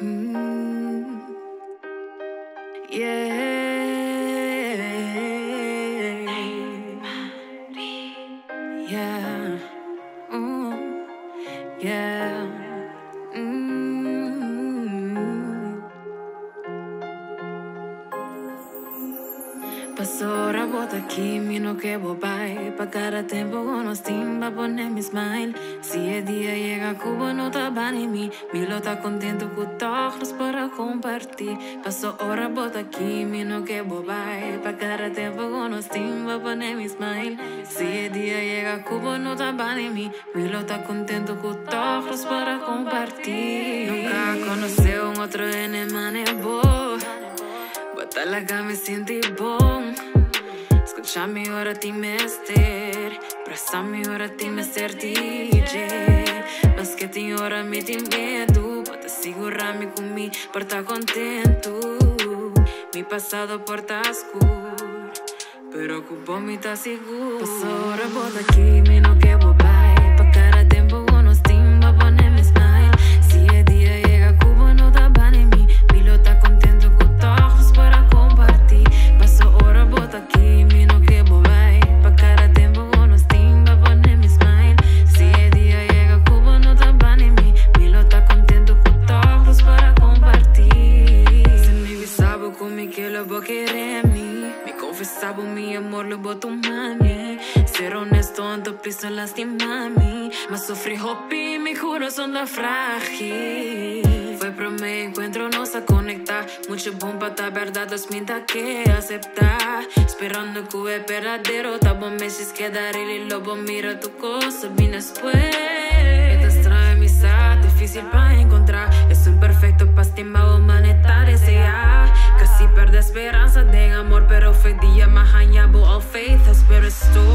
Mm, yeah. Yeah. Yeah. Passou a bota aqui, mino que bobai. Pa cada tempo con nos timba pone mi smile. Si el día llega a Cuba no está en mí. Milo está contento con todos para compartir. Passou a bota aqui, mino que bobai. Pa cada tempo con nos timba pone mi smile. Si el día llega a Cuba no está en mí. Milo está contento con todos para compartir. Nunca conocí un otro en el manebo. Bota la cama e senti bom. Escucha-me ora ti mester. Abraça-me ora ti mester DJ. Mas que tem ora me tem medo. Pode segurar-me comigo por estar contento. Mi passado por estar escuro, pero ocupou-me tá seguro. Passou hora bota aqui, me não quer bobai. Pa cada tempo com nos timba pone mi smile. Si el día llega a Cuba no tá em mim. Milo tá contento com todos para compartir. Passou hora bota aqui, me não quer bobai. Pa cada tempo com nos timba pone mi smile. Si el día llega a Cuba no tá em mim. Milo tá contento com todos para compartir. Se me sabe como que lo vou querer mim. Me confessava mi amor, lo boto mami. Ser honesto, ando piso lastimami. Mas sofri hopi, mi corazón da frágil. Foi pro meu encontro, nos a conectar. Mucho bom pra tá verdade, os minta que aceptar. Esperando que é verdadeiro, tá bom meses que dar ele lobo. Mira tu cosa, bem después. Esta estranha amizade, difícil pra encontrar. Es imperfecto pra estimar a humanidade, casi perde esperança de amor, pero foi dia mais ganhado ao faith. Espero estou